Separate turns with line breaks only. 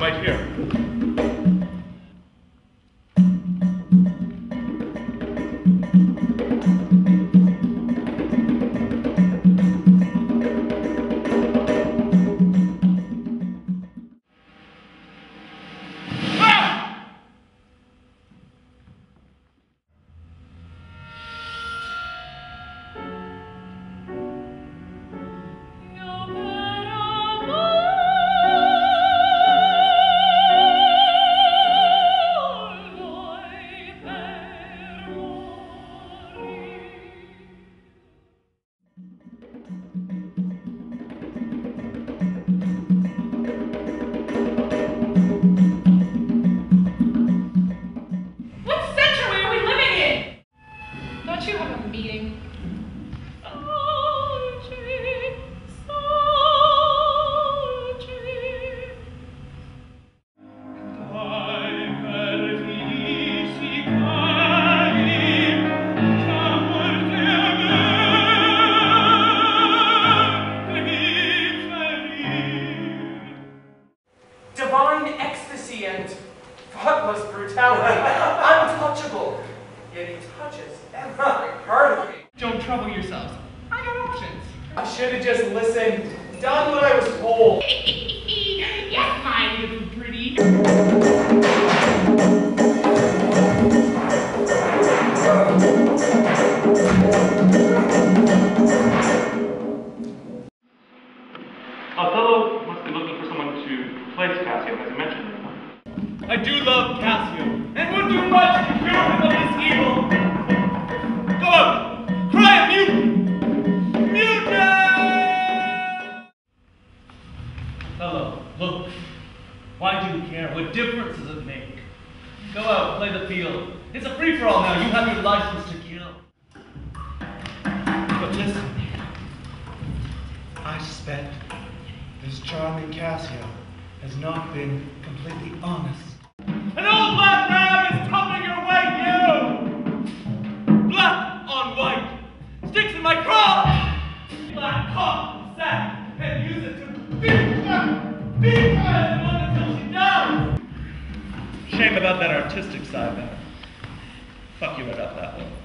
right here.
Othello must be looking for someone to replace Cassio, as you mentioned.
I do love Cassio, and would do much to cure him of this evil. Go out, cry a mutiny! Mutiny! Othello, look. Why do you care? What difference does it make? Go out, play the field. It's a free-for-all now. You have your license to kill. But listen, I suspect this charming Cassio has not been completely honest. An old black rag is coming your way, you! Black on white sticks in my craw! Black cock and sack and use it to beat her until she dies! Shame about that artistic side, man. Fuck you right up that one.